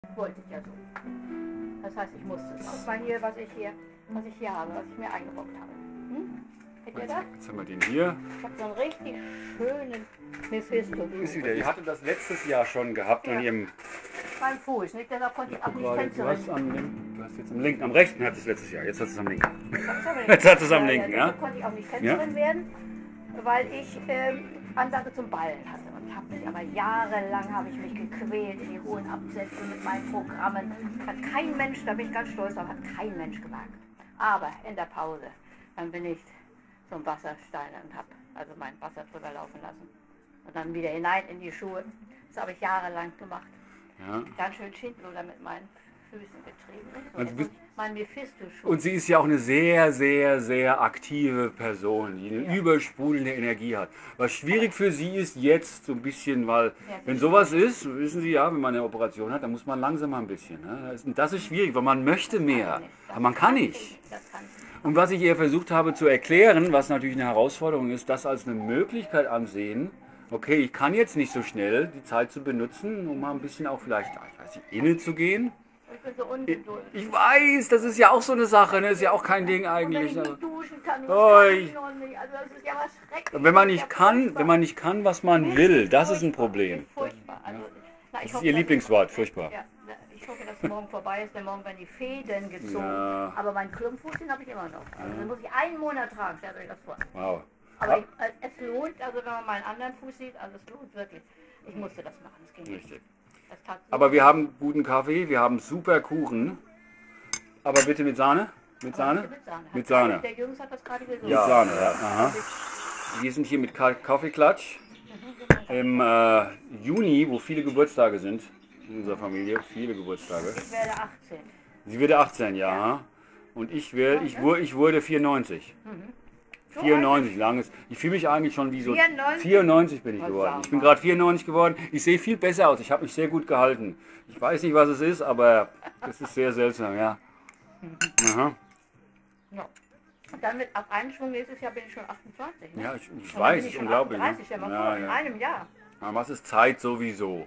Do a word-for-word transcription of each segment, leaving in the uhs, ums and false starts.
Wollte ich ja so. Das heißt, ich musste es. Guck mal hier, was ich hier, was ich hier habe, was ich mir eingebaut habe. Hm? Seht ihr das? Jetzt haben wir den hier. Ich habe so einen richtig schönen Mephisto. Ist wieder. Die hatte das letztes Jahr schon gehabt Ja. an ihrem. Beim Fuß, nicht? Deshalb konnte ich auch nicht Gerade, du, hast tänzerinnen. am linken, du hast jetzt am linken, am rechten hat es letztes Jahr. Jetzt hat es am linken. Das hab ich Jetzt hat es am ja, linken, ja. ja? Deshalb konnte ich auch nicht Tänzerin werden, weil ich ähm, Ansage zum Ballen hatte. Und habe mich aber jahrelang habe ich mich gequält in die hohen Absätze mit meinen Programmen. Hat kein Mensch, da bin ich ganz stolz drauf, hat kein Mensch gewagt. Aber in der Pause, dann bin ich zum Wasserstein und habe also mein Wasser drüber laufen lassen. Und dann wieder hinein in die Schuhe. Das habe ich jahrelang gemacht. Ja. Ganz schön Schindluder mit meinen Füßen getrieben. Nicht? So, Also jetzt bist- muss ich mein Mephisto-Schuh. Und sie ist ja auch eine sehr, sehr, sehr aktive Person, die eine Ja. übersprudelnde Energie hat. Was schwierig für sie ist jetzt so ein bisschen, weil Ja, wenn sie- sowas ist, wissen Sie ja, wenn man eine Operation hat, dann muss man langsamer ein bisschen. Ne? Das ist- Das ist schwierig, weil man möchte mehr, aber man kann nicht. Das kann ich. Und was ich ihr versucht habe zu erklären, was natürlich eine Herausforderung ist, das als eine Möglichkeit ansehen, okay, ich kann jetzt nicht so schnell die Zeit zu benutzen, um mal ein bisschen auch vielleicht, ich weiß nicht, inne zu gehen. Ich bin so ungeduldig. Ich weiß, das ist ja auch so eine Sache, ne? Ist ja auch kein Ding Und wenn eigentlich. ich aber- nicht duschen kann, ich Oh, kann ich- noch nicht. Also das ist ja was Schreckliches. Wenn man Das nicht ist ja kann, furchtbar. wenn man nicht kann, was man will, das ist ein Problem. Furchtbar. Also, na, ich Das ist hoffe, ihr dass- Lieblingswort, furchtbar. Ja, na, ich hoffe, dass morgen vorbei ist, denn morgen werden die Fäden gezogen. Ja. Aber meinen Klirrenfuß, den habe ich immer noch. Also den muss ich einen Monat tragen, stellt euch das vor. Wow. Aber ich, äh, es lohnt, also wenn man meinen anderen Fuß sieht, also es lohnt wirklich. Ich musste das machen, es ging nicht. Richtig. Das tat so Aber wir haben guten Kaffee, wir haben super Kuchen. Aber bitte mit Sahne? Mit Aber Sahne? bitte mit Sahne. Mit Sahne. Der Jungs hat das gerade gesagt. Mit Sahne, ja. Aha. Wir sind hier mit Ka- Kaffeeklatsch im äh, Juni, wo viele Geburtstage sind in unserer Familie. Viele Geburtstage. Ich werde achtzehn. Sie wird achtzehn, ja. Und ich, werde, ich, wurde, ich wurde vierundneunzig. So vierundneunzig, langes. Ich fühle mich eigentlich schon wie so. vierundneunzig? vierundneunzig bin ich Was geworden. sagen Ich bin wir? gerade vierundneunzig geworden. Ich sehe viel besser aus. Ich habe mich sehr gut gehalten. Ich weiß nicht, was es ist, aber das ist sehr seltsam, ja. Aha. Ja. Und dann mit auf einen Schwung nächstes Jahr bin ich schon achtundzwanzig. Ne? Ja, ich, ich Und dann weiß, bin es ich ist schon unglaublich. Ne? achtunddreißig, stell mal Ja, vor, in ja. einem Jahr. Aber was ist Zeit sowieso?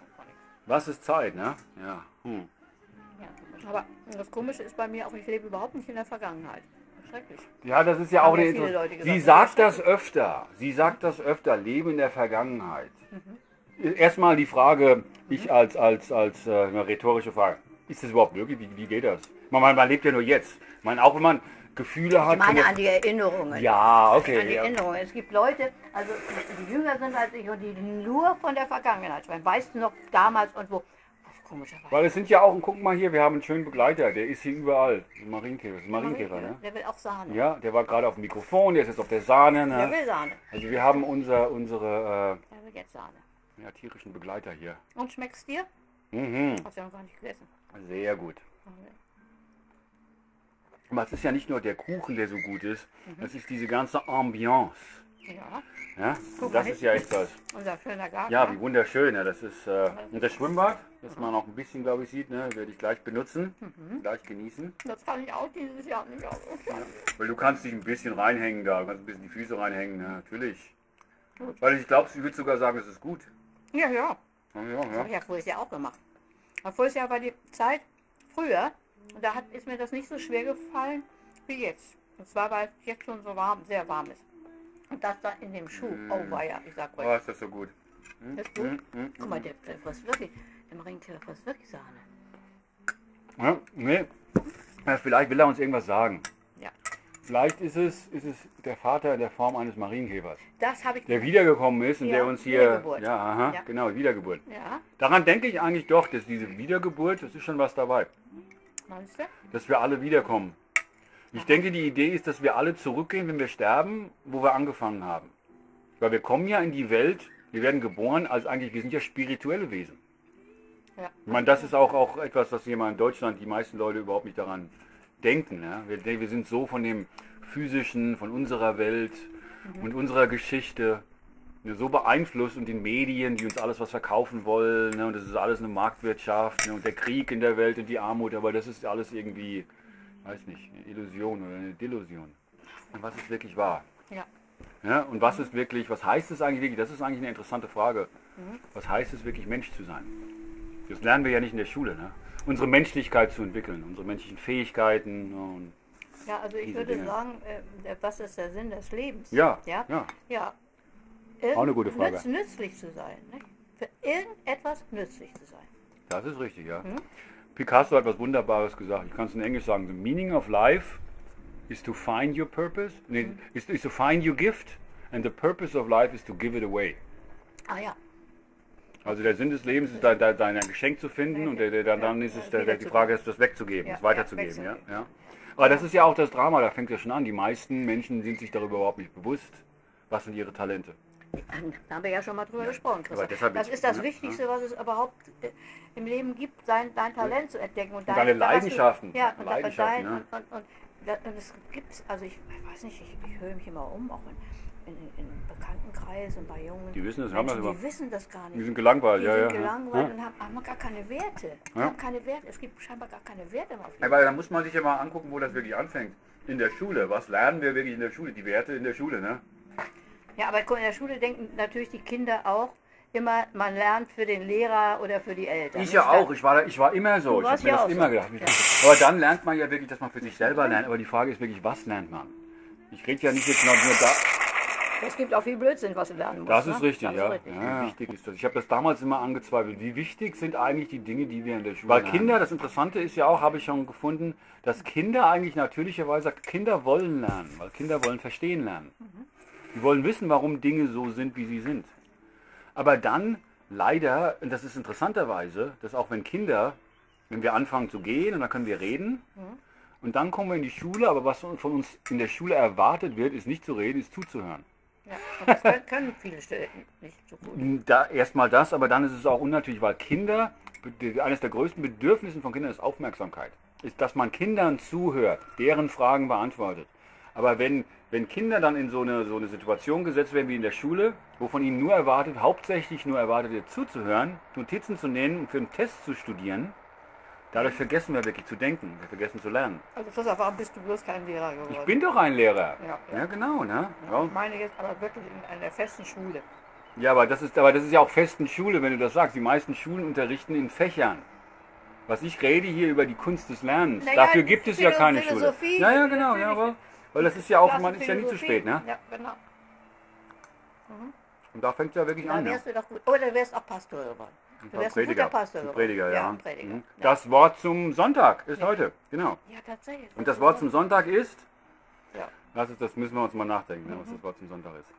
Was ist Zeit, ne? Ja. Hm. Ja. Aber das Komische ist bei mir auch, ich lebe überhaupt nicht in der Vergangenheit. Schrecklich. Ja, das ist ja Haben auch ja eine viele Inter- Leute gesagt, Sie das ist sagt das öfter. Sie sagt das öfter. Leben in der Vergangenheit. Erstmal die Frage, ich als, als, als äh, eine rhetorische Frage. Ist das überhaupt möglich? Wie, wie geht das? Man, man, man lebt ja nur jetzt. Ich meine, auch wenn man Gefühle hat. Ich meine kann an die Erinnerungen. ja, An okay. die Ja. Erinnerungen. Es gibt Leute, also die jünger sind als ich und die nur von der Vergangenheit sprechen. Weißt du noch damals und wo? Das komischerweise. Weil es sind ja auch, guck mal hier, wir haben einen schönen Begleiter, der ist hier überall. Ein Marienkäfer, das ist ein Marienkäfer, ne? Der will auch Sahne. Ja, der war gerade auf dem Mikrofon, der ist jetzt auf der Sahne. Der Ne? will Sahne. Also wir haben unser, unsere Der will jetzt Sahne. äh, ja, tierischen Begleiter hier. Und schmeckt's dir? Mhm. Hast du ja noch gar nicht gegessen. Sehr gut. Aber es ist ja nicht nur der Kuchen, der so gut ist, es ist diese ganze Ambiance. Ja, Ja? Guck Und mal das hin. ist ja echt was. unser schöner Garten. Ja, ne? wie wunderschön. Ja, das ist äh, und das Schwimmbad, das man auch ein bisschen, glaube ich, sieht, ne, werde ich gleich benutzen, gleich genießen. Das kann ich auch dieses Jahr nicht aus. Weil du kannst dich ein bisschen reinhängen da, du kannst ein bisschen die Füße reinhängen, ja, natürlich. Weil ich glaube, sie würde sogar sagen, es ist gut. Ja, ja. Ja, ja, Das habe ja. ich ja voriges Jahr auch gemacht. Aber voriges Jahr war die Zeit früher und da hat, ist mir das nicht so schwer gefallen wie jetzt. Und zwar, weil es jetzt schon so warm, sehr warm ist. Und das da in dem Schuh, oh weia, ich sag Oh, euch, ist das so gut. das ist gut. Mm, mm, Guck mal, der, der frisst wirklich, der Marienkäfer frisst wirklich Sahne. Ja, nee. Ja, vielleicht will er uns irgendwas sagen. Ja, Vielleicht ist es, ist es der Vater in der Form eines Marienkäfers, das habe ich. der wiedergekommen ist und Ja, der uns hier... Wiedergeburt. Ja, aha, Ja. genau, Wiedergeburt. Ja, Daran denke ich eigentlich doch, dass diese Wiedergeburt, das ist schon was dabei. meinst du? Dass wir alle wiederkommen. Ich denke, die Idee ist, dass wir alle zurückgehen, wenn wir sterben, wo wir angefangen haben. Weil wir kommen ja in die Welt, wir werden geboren als eigentlich, wir sind ja spirituelle Wesen. Ja. Ich meine, das ist auch, auch etwas, was hier mal in Deutschland die meisten Leute überhaupt nicht daran denken. Ja? Wir, wir sind so von dem Physischen, von unserer Welt und unserer Geschichte ne, so beeinflusst und den Medien, die uns alles was verkaufen wollen. Ne? Und das ist alles eine Marktwirtschaft ne? Und der Krieg in der Welt und die Armut, aber das ist alles irgendwie, weiß nicht, eine Illusion oder eine Delusion. Und was ist wirklich wahr? Ja. Ja, und was ist wirklich, was heißt es eigentlich wirklich? Das ist eigentlich eine interessante Frage. Was heißt es wirklich, Mensch zu sein? Das lernen wir ja nicht in der Schule, ne? Unsere Menschlichkeit zu entwickeln, unsere menschlichen Fähigkeiten und Ja, also ich diese würde Dinge. sagen, äh, was ist der Sinn des Lebens? Ja, Ja. ja. ja. Auch eine gute Frage. Nütz, nützlich zu sein. Nicht? Für irgendetwas nützlich zu sein. Das ist richtig, ja. Hm? Picasso hat was Wunderbares gesagt. Ich kann es in Englisch sagen. The meaning of life is to find your purpose. Nee, Hm. is, is to find your gift. And the purpose of life is to give it away. Ah ja. Also der Sinn des Lebens ist, dein, dein, dein Geschenk zu finden und der, der, dann, dann ist es der, der, die Frage, ist das wegzugeben, Ja, das weiterzugeben. ja, Ja, wegzugeben. ja. Aber das ist ja auch das Drama, da fängt es ja schon an. Die meisten Menschen sind sich darüber überhaupt nicht bewusst, was sind ihre Talente. Da haben wir ja schon mal drüber gesprochen, Christoph. aber deshalb Das ist- ist das ja, Wichtigste, was es überhaupt äh, im Leben gibt, sein, dein Talent zu entdecken. Und, deine da hast du- Leidenschaften. Ja, und, da- und, Leidenschaften, dein, ja. und, und, und, da- und es gibt, also ich, ich weiß nicht, ich, ich höre mich immer um, auch in, in, in Bekanntenkreis und bei jungen Die wissen das, haben Menschen, das die immer. wissen das gar nicht. Die sind gelangweilt, Die ja, sind ja. gelangweilt ja. und haben, haben gar keine Werte. Die Ja. haben keine Werte. Es gibt scheinbar gar keine Werte mehr auf Ja, weil da muss man sich ja mal angucken, wo das wirklich anfängt. In der Schule. Was lernen wir wirklich in der Schule? Die Werte in der Schule, ne? Ja, aber in der Schule denken natürlich die Kinder auch immer, man lernt für den Lehrer oder für die Eltern. Ich Nicht? ja auch. Ich war, da, ich war immer so. Du Ich habe warst mir ja das auch immer so. gedacht. Ja. Aber dann lernt man ja wirklich, dass man für sich selber lernt. Aber die Frage ist wirklich, was lernt man? Ich rede ja nicht jetzt nur nur da. Es gibt auch viel Blödsinn, was du lernen musst. Das ne? ist richtig, Das ja. Ist richtig. ja. Wie wichtig ist das? Ich habe das damals immer angezweifelt. Wie wichtig sind eigentlich die Dinge, die wir in der Schule Weil lernen? Kinder, das Interessante ist ja auch, habe ich schon gefunden, dass Kinder eigentlich natürlicherweise, Kinder wollen lernen, weil Kinder wollen verstehen lernen. Die wollen wissen, warum Dinge so sind, wie sie sind. Aber dann leider, und das ist interessanterweise, dass auch wenn Kinder, wenn wir anfangen zu gehen und dann können wir reden, und dann kommen wir in die Schule, aber was von uns in der Schule erwartet wird, ist nicht zu reden, ist zuzuhören. Ja, und das können, können viele Stellen nicht so gut. Da erstmal das, aber dann ist es auch unnatürlich, weil Kinder, eines der größten Bedürfnisse von Kindern ist Aufmerksamkeit. Ist, dass man Kindern zuhört, deren Fragen beantwortet. Aber wenn, wenn Kinder dann in so eine, so eine Situation gesetzt werden wie in der Schule, wo von ihnen nur erwartet, hauptsächlich nur erwartet wird zuzuhören, Notizen zu nehmen und für einen Test zu studieren, dadurch vergessen wir wirklich zu denken, wir vergessen zu lernen. Also Christoph, warum bist du bloß kein Lehrer geworden? Ich bin doch ein Lehrer. Ja, Ja, ja. genau, ne? Ja, Ja. ich meine jetzt aber wirklich in einer festen Schule. Ja, aber das ist, aber das ist ja auch festen Schule, wenn du das sagst. Die meisten Schulen unterrichten in Fächern. Was ich rede hier über die Kunst des Lernens. Naja, Dafür gibt es ja Philo- keine Schule. Philosophie, Ja, ja, genau, natürlich. ja, aber, weil das ist ja auch, Klasse man ist ja nie zu Philosophie. spät, ne? Ja, genau. Und da fängt es ja wirklich Da an, ja. wärst du doch gut. Oder du wärst auch Pastor geworden. Du wärst ein guter Pastor Ein geworden. Prediger, ja. ein Prediger. Mhm. Ja. Das Wort zum Sonntag ist heute, genau. ja, tatsächlich. Und das Wort zum Sonntag ist, Ja. das, ist, das müssen wir uns mal nachdenken, ne, was das Wort zum Sonntag ist.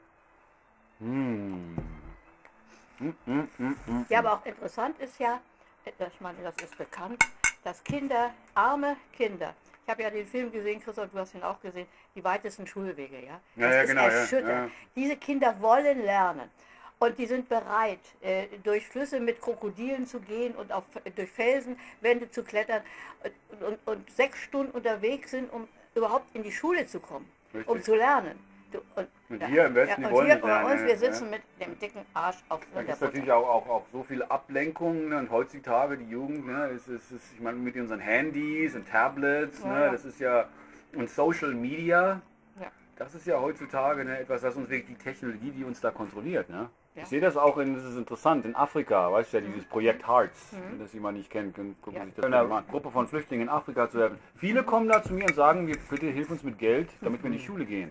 Hm. Hm, hm, hm, hm. Ja, aber auch interessant ist ja, ich meine, das ist bekannt, dass Kinder, arme Kinder, ich habe ja den Film gesehen, Christoph, du hast ihn auch gesehen, die weitesten Schulwege, ja. Das Ja, ja, ist genau, ja, erschütternd. ja. Diese Kinder wollen lernen. Und die sind bereit, äh, durch Flüsse mit Krokodilen zu gehen und auf, durch Felsenwände zu klettern und, und, und sechs Stunden unterwegs sind, um überhaupt in die Schule zu kommen, Richtig. um zu lernen. Du, und, Und hier im Westen, die und wollen hier nicht bei lernen, uns, ja, wir ja. sitzen mit dem dicken Arsch auf Da der gibt es Butter. natürlich auch, auch, auch so viele Ablenkungen, ne? Und heutzutage die Jugend, ne? es ist, ist, ich meine mit unseren Handys und Tablets, Ja, ne? ja. Das ist ja, und Social Media, Ja. das ist ja heutzutage ne? etwas, das uns wirklich die Technologie, die uns da kontrolliert. Ne? Ja. Ich sehe das auch, in, das ist interessant, in Afrika, weißt du ja, dieses Projekt Hearts, wenn das jemand nicht kennt, können, gucken Ja. sich das an. Eine Gruppe von Flüchtlingen in Afrika zu helfen. Viele kommen da zu mir und sagen, mir, bitte hilf uns mit Geld, damit wir in die Schule gehen.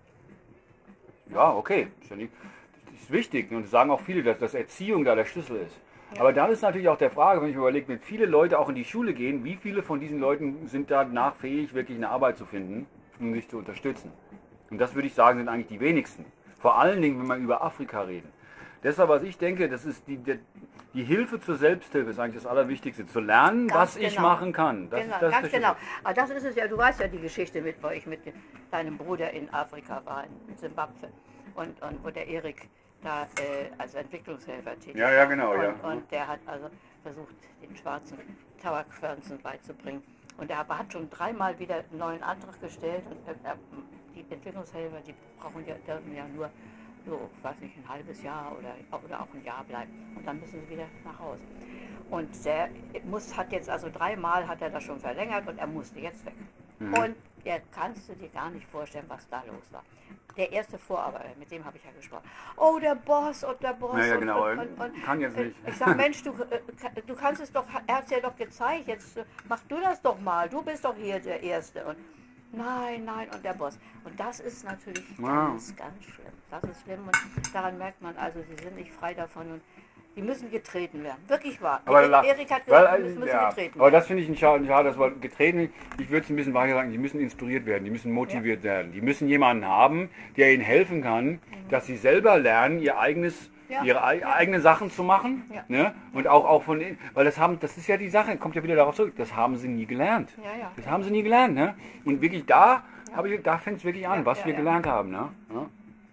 Ja, okay, ist ja nicht, das ist wichtig und das sagen auch viele, dass, dass Erziehung da der Schlüssel ist. Aber dann ist natürlich auch der Frage, wenn ich mir überlege, wenn viele Leute auch in die Schule gehen, wie viele von diesen Leuten sind danach fähig, wirklich eine Arbeit zu finden, um sich zu unterstützen? Und das würde ich sagen, sind eigentlich die wenigsten. Vor allen Dingen, wenn wir über Afrika reden. Deshalb, was ich denke, das ist die, die, die Hilfe zur Selbsthilfe ist eigentlich das Allerwichtigste. Zu lernen, Ganz was ich genau. machen kann. Das Genau, ist, das ganz ist der genau. Schlüssel. Aber das ist es ja, du weißt ja die Geschichte mit, wo ich mit deinem Bruder in Afrika war, in Simbabwe. Und, und wo der Erik da äh, als Entwicklungshelfer tätig Ja, ja, genau, und, ja. Und der hat also versucht, den schwarzen Tabakpflanzen beizubringen. Und er hat schon dreimal wieder einen neuen Antrag gestellt. Und äh, die Entwicklungshelfer, die brauchen ja, dürfen ja nur so, weiß nicht, ein halbes Jahr oder, oder auch ein Jahr bleiben. Und dann müssen sie wieder nach Hause. Und der muss, hat jetzt also dreimal hat er das schon verlängert und er musste jetzt weg. Mhm. Und ja, kannst du dir gar nicht vorstellen, was da los war. Der erste Vorarbeiter, mit dem habe ich ja gesprochen. Oh, der Boss und der Boss. Ja, ja, und, genau. Und, und, und, Kann jetzt äh, nicht. Ich sage, Mensch, du, äh, du kannst es doch, er hat es ja doch gezeigt, jetzt äh, mach du das doch mal. Du bist doch hier der Erste. Und nein, nein, und der Boss. Und das ist natürlich Ja. ganz, ganz schlimm. Das ist schlimm und daran merkt man also, sie sind nicht frei davon und die müssen getreten werden. Wirklich wahr. Aber E- la- Erik hat weil, gesagt, die äh, müssen, müssen ja, getreten aber werden. das finde ich ein schade, schade, das Wort getreten. Ich würde es ein bisschen weiter sagen, die müssen inspiriert werden, die müssen motiviert werden. Die müssen jemanden haben, der ihnen helfen kann, dass sie selber lernen, ihr eigenes, Ja, ihre ei- ja. eigenen Sachen zu machen. Ja. Ne? Und auch, auch von denen, weil das haben, das ist ja die Sache, kommt ja wieder darauf zurück, das haben sie nie gelernt. Ja, ja. Das haben sie nie gelernt. Ne? Und wirklich da, habe ich, da fängt es wirklich an, Ja, was ja, wir ja. gelernt haben. Ne? Ja.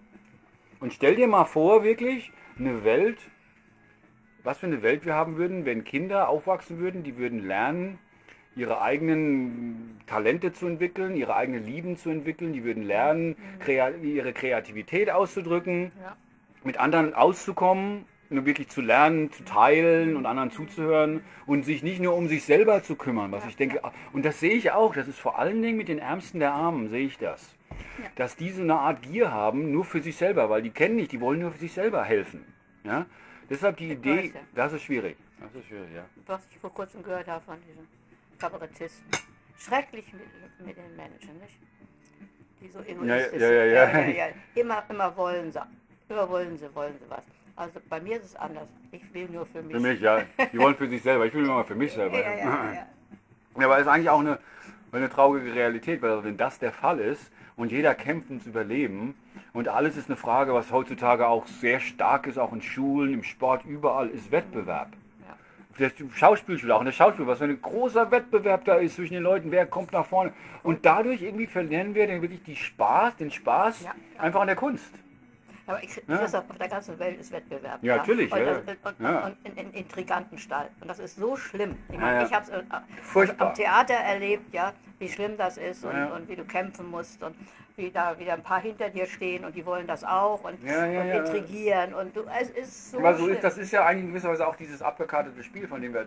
Und stell dir mal vor, wirklich, eine Welt, was für eine Welt wir haben würden, wenn Kinder aufwachsen würden, die würden lernen, ihre eigenen Talente zu entwickeln, ihre eigenen Lieben zu entwickeln, die würden lernen, krea ihre Kreativität auszudrücken, Ja. mit anderen auszukommen, nur wirklich zu lernen, zu teilen und anderen zuzuhören und sich nicht nur um sich selber zu kümmern, was Ja, ich denke, und das sehe ich auch, das ist vor allen Dingen mit den Ärmsten der Armen, sehe ich das, Ja. dass die so eine Art Gier haben, nur für sich selber, weil die kennen nicht, die wollen nur für sich selber helfen. Ja? Deshalb die Ich Idee, weiß, ja. das ist schwierig. Das ist schwierig, ja. Was ich vor kurzem gehört habe von diesen Kabarettisten. Schrecklich mit, mit den Menschen, nicht? Die so egoistisch ja, ja, ja. sind. ja. Immer, immer wollen sie. Immer wollen sie, wollen sie was. Also bei mir ist es anders. Ich will nur für mich. Für mich, ja. Die wollen für sich selber, ich will nur mal für mich selber. Ja, ja, ja, ja. Ja, aber es ist eigentlich auch eine, eine traurige Realität, weil wenn das der Fall ist und jeder kämpft ums Überleben und alles ist eine Frage, was heutzutage auch sehr stark ist, auch in Schulen, im Sport, überall, ist Wettbewerb. Ja. Der Schauspielschule, auch in der Schauspiel, was für ein großer Wettbewerb da ist zwischen den Leuten, wer kommt nach vorne. Und dadurch irgendwie verlieren wir dann wirklich die Spaß, den Spaß Ja, ja. einfach an der Kunst. Aber ich, Ja. Christoph, auf der ganzen Welt ist Wettbewerb. Ja, natürlich, Und, ja. und, und, Ja. und in, in Intrigantenstall. Und das ist so schlimm. Ich, Ja, meine, ja. ich habe es äh, Furchtbar. am Theater erlebt, ja, wie schlimm das ist und, Ja. und wie du kämpfen musst und wie da wieder ein paar hinter dir stehen und die wollen das auch und, Ja, ja, und ja. intrigieren. Und du, es ist so Aber so schlimm. ist, das ist ja eigentlich in gewisser Weise auch dieses abgekartete Spiel, von dem wir,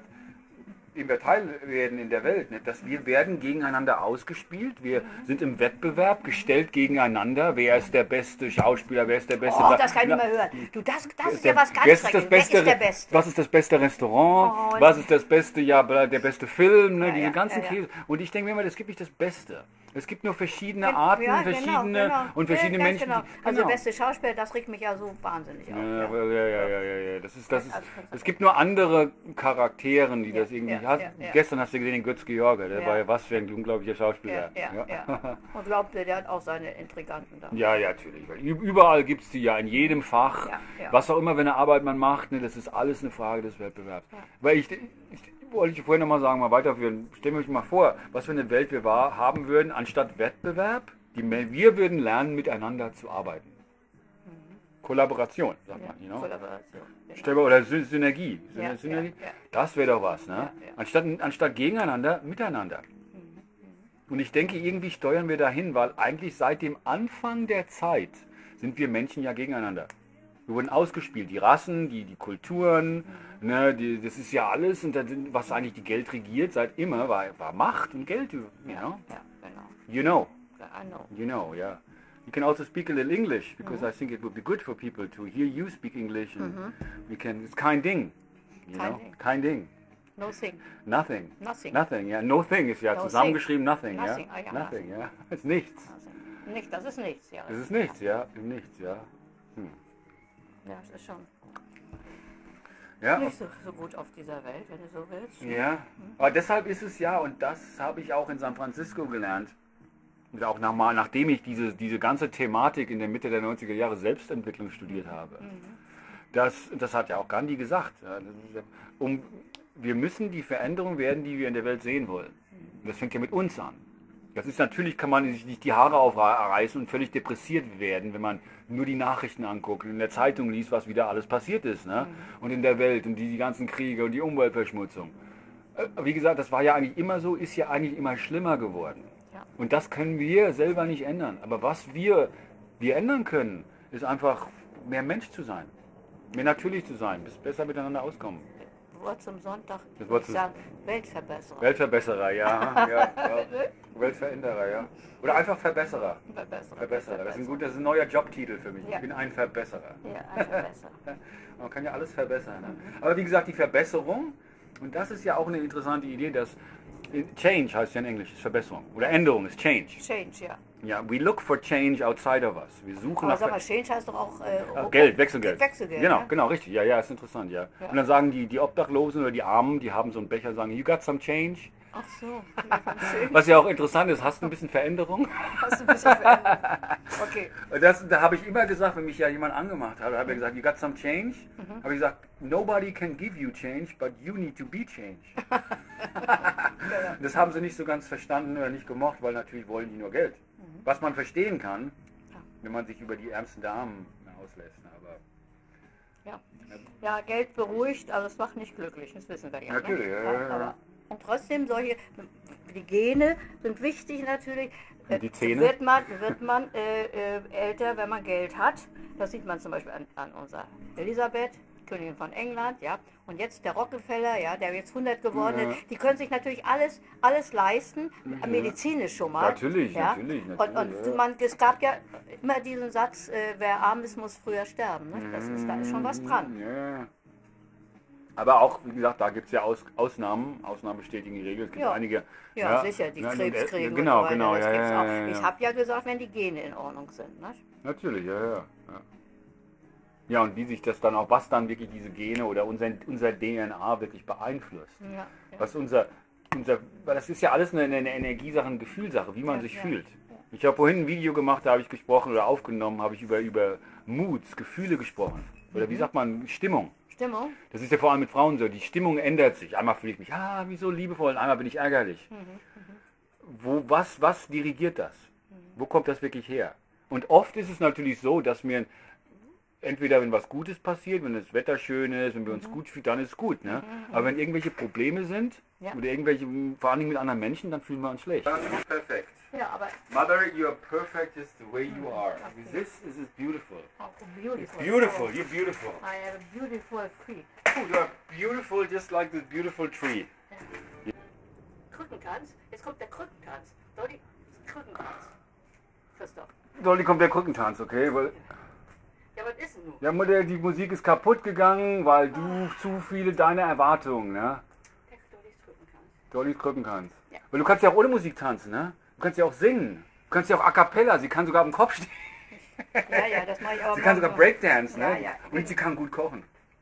dem wir Teil werden in der Welt. Nicht? Dass wir werden gegeneinander ausgespielt, wir sind im Wettbewerb gestellt gegeneinander. Wer ist der beste Schauspieler, wer ist der beste... Oh, das kann ich Na, nicht mehr hören. Du, das, das ist der- ja was ganz wer ist das Schreckliches. beste, Wer ist der Beste? Was ist das beste Restaurant? Oh, was ist das beste, ja, der beste Film? Ne? Ja, Diese ja, ganzen ja, ja. Käse. Und ich denke mir immer, es gibt nicht das Beste. Es gibt nur verschiedene Gen- Arten, ja, verschiedene genau, genau. und verschiedene Ja, ganz Menschen. Genau. die- Also genau. beste Schauspieler, das regt mich ja so wahnsinnig auf. Ja, Ja. aber- ja, ja, ja, ja, ja. Das ist, das ist, Also, es gibt nur andere Charakteren, die Ja, das irgendwie. ja, hast, ja, ja. Gestern hast du gesehen den Götz George, der Ja. war ja was für ein unglaublicher Schauspieler. Ja, ja, ja. Und glaubt ihr, der hat auch seine Intriganten da. Ja, ja, natürlich. Weil ü- überall gibt es die ja, in jedem Fach. Ja, ja. Was auch immer, wenn eine Arbeit man macht, ne, das ist alles eine Frage des Wettbewerbs. Ja. Weil ich, ich wollte ich vorhin nochmal sagen, mal weiterführen. Stellen wir euch mal vor, was für eine Welt wir war, haben würden, anstatt Wettbewerb, die, Me- wir würden lernen, miteinander zu arbeiten. Kollaboration, sagt Ja, man. You know? Kollaboration. Genau. Stell mal, oder Sy Synergie. Syn Ja, Synergie. ja, ja. Das wäre doch was, ne? Ja, ja. Anstatt, anstatt gegeneinander, miteinander. Und ich denke, irgendwie steuern wir dahin, weil eigentlich seit dem Anfang der Zeit sind wir Menschen ja gegeneinander. Wir wurden ausgespielt, die Rassen, die, die Kulturen, ne, die, das ist ja alles, und dann, sind- was eigentlich die Geld regiert seit immer, war, war Macht und Geld, you Ja, know? ja, genau. You know, I know. you know, yeah. You can also speak a little English, because I think it would be good for people to hear you speak English, and we can, it's kein Ding, you Kein know, Ding. kein Ding. No thing. Nothing. Nothing. Nothing, ja. No thing ist ja No zusammengeschrieben, nothing, Nothing, ja. ah ja, Nothing, ja. Ist nichts. Also, nicht, das ist nichts, ja. Das ist nichts, ja. Nichts, ja. Hm. Ja, das ist schon Ja, nicht so, so gut auf dieser Welt, wenn du so willst. ja. Aber deshalb ist es ja, und das habe ich auch in San Francisco gelernt, und auch nach, mal- nachdem ich diese, diese ganze Thematik in der Mitte der neunziger Jahre Selbstentwicklung studiert habe. Das, das hat ja auch Gandhi gesagt. Ja, das ist ja, um, wir müssen die Veränderung werden, die wir in der Welt sehen wollen. Und das fängt ja mit uns an. Das ist natürlich, kann man sich nicht die Haare aufreißen und völlig depressiert werden, wenn man nur die Nachrichten anguckt und in der Zeitung liest, was wieder alles passiert ist. Ne? Und in der Welt und die, die ganzen Kriege und die Umweltverschmutzung. Äh, Wie gesagt, das war ja eigentlich immer so, ist ja eigentlich immer schlimmer geworden. Ja. Und das können wir selber nicht ändern. Aber was wir, wir ändern können, ist einfach mehr Mensch zu sein. Mehr natürlich zu sein, bis besser miteinander auskommen. Wort zum Sonntag, Das würde Wort ich zum- sagen, Weltverbesserer. Weltverbesserer, ja. ja, ja. Weltveränderer, ja. Oder einfach Verbesserer. Verbesserer. Verbesserer. Das ist ein, gut, das ist ein neuer Jobtitel für mich. Ja. Ich bin ein Verbesserer. Ja, ein Verbesserer. Man kann ja alles verbessern. Ne? Aber wie gesagt, die Verbesserung, und das ist ja auch eine interessante Idee, dass Change heißt ja in Englisch, ist Verbesserung. Oder Änderung ist Change. Change, ja. Ja, we look for change outside of us. Wir suchen Aber nach sag mal, Change heißt doch auch äh, Ah, Geld, Wechselgeld. Wechselgeld. Genau, ne? genau, richtig. Ja, ja, ist interessant, ja. Ja. Und dann sagen die, die Obdachlosen oder die Armen, die haben so einen Becher, sagen, you got some change? Ach so, ja, schön. Was ja auch interessant ist, hast du ein bisschen Veränderung? Hast du ein bisschen verändert. Okay. Das, da habe ich immer gesagt, wenn mich ja jemand angemacht hat, habe ich gesagt, you got some change? Mhm. Habe ich gesagt, nobody can give you change, but you need to be change. Das haben sie nicht so ganz verstanden oder nicht gemocht, weil natürlich wollen die nur Geld. Mhm. Was man verstehen kann, Ja. wenn man sich über die ärmsten Damen auslässt. Aber Ja. Ja, Geld beruhigt, aber es macht nicht glücklich, das wissen wir ja. Natürlich, ne? ja, ja, ja. Aber, und trotzdem, solche, die Gene sind wichtig natürlich. Und die Äh, Zähne? Wird man, wird man äh, äh, älter, wenn man Geld hat. Das sieht man zum Beispiel an, an unserer Elisabeth, Königin von England, ja. Und jetzt der Rockefeller, ja, der jetzt hundert geworden Ja. ist. Die können sich natürlich alles, alles leisten, Ja. medizinisch schon mal. Natürlich, ja. natürlich, Und, natürlich, und ja. man, es gab ja immer diesen Satz, äh, wer arm ist, muss früher sterben. Ne? Das ist, da ist schon was dran. Ja. Aber auch, wie gesagt, da gibt es ja Aus, Ausnahmen. Ausnahmen bestätigen die Regel. Es gibt Ja. einige. Ja, sicher, die ja, Krebskriege äh, Genau, und so weiter, genau. das Ja, gibt's ja, auch. ja, ja. Ich habe ja gesagt, wenn die Gene in Ordnung sind. Ne? Natürlich, ja, ja, ja. Ja, und wie sich das dann auch, was dann wirklich diese Gene oder unser, unser D N A wirklich beeinflusst. Ja, ja. Was unser, unser, weil das ist ja alles eine, eine Energiesache, eine Gefühlsache, wie man Ja, sich ja. fühlt. Ich habe vorhin ein Video gemacht, da habe ich gesprochen oder aufgenommen, habe ich über, über Moods, Gefühle gesprochen. Oder Mhm. wie sagt man, Stimmung. Stimmung? Das ist ja vor allem mit Frauen so, die Stimmung ändert sich. Einmal fühle ich mich, ah, wie so liebevoll, und einmal bin ich ärgerlich. Wo, was, was dirigiert das? Wo kommt das wirklich her? Und oft ist es natürlich so, dass mir entweder wenn was Gutes passiert, wenn das Wetter schön ist, wenn wir uns gut fühlen, dann ist es gut. Ne? Aber wenn irgendwelche Probleme sind, Ja. oder irgendwelche, vor allem mit anderen Menschen, dann fühlen wir uns schlecht. Das ist perfekt. Ja, aber Mother, you are perfect just the way you are. This is beautiful. auch beautiful. Beautiful, you're beautiful. I have a beautiful feet. Oh, you are beautiful just like this beautiful tree. Krückentanz? Jetzt kommt der Krückentanz. Dolly, Krückentanz. Christoph. Dolly kommt der Krückentanz, okay? Weil, Ja, was ist denn nun? ja, Mutter, die Musik ist kaputt gegangen, weil du zu viele deine Erwartungen, ne? Der Dollys Krückentanz. Dollys Krückentanz. Ja. Weil du kannst ja auch ohne Musik tanzen, ne? Du kannst ja auch singen. Du kannst ja auch a cappella, sie kann sogar am Kopf stehen. Ja, ja, das mache ich aber Sie kann sogar mal. Breakdance, ne? Ja, ja. Und sie kann gut kochen.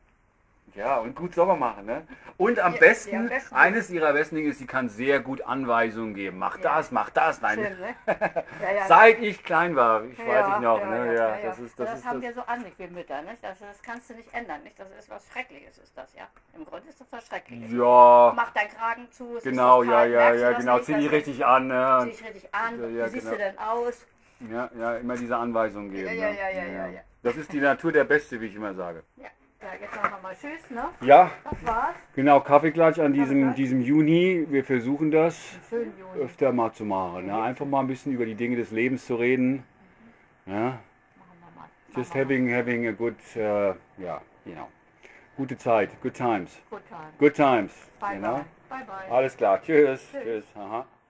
Ja, und gut sauber machen, ne? Und am Ja, besten, ja, am besten. eines ihrer besten Dinge ist, sie kann sehr gut Anweisungen geben. Mach Ja. das, mach das. Nein, Schön, ne? Ja, ja. seit ich klein war, ich weiß Ja, ich noch, ja, ne? ja, Ja, ja, ja. das ist, das, das ist haben das. wir so an, nicht wir Mütter, nicht? Also das kannst du nicht ändern, nicht? Das ist was Schreckliches, ist das, ja. Im Grunde ist das was Schreckliches. Ja, Mach deinen Kragen zu, es genau, ist so ja, kalt, ja, merkst du ja, das genau. nicht? Zieh die Das- richtig an, Zieh ne? dich richtig an, Ja, ja, wie siehst genau. du denn aus? Ja, ja, immer diese Anweisungen geben. Ja, ja, ne? ja, ja, ja, ja. Das ist die Natur der Beste, wie ich immer sage. Ja, ja jetzt machen wir mal Tschüss, ne? Ja, Das war's. genau, Kaffeeklatsch an diesem, Kaffeeklatsch. diesem Juni. Wir versuchen das Schönen Juni. öfter mal zu machen. Ne? Einfach mal ein bisschen über die Dinge des Lebens zu reden. Ja? Machen wir mal. Just Machen wir having, having a good, uh, ja, you know, gute Zeit, good times. mal. Good time. Good times, Bye, you know? bye. Bye, bye. Alles klar, tschüss. Tschüss. Tschüss. Aha.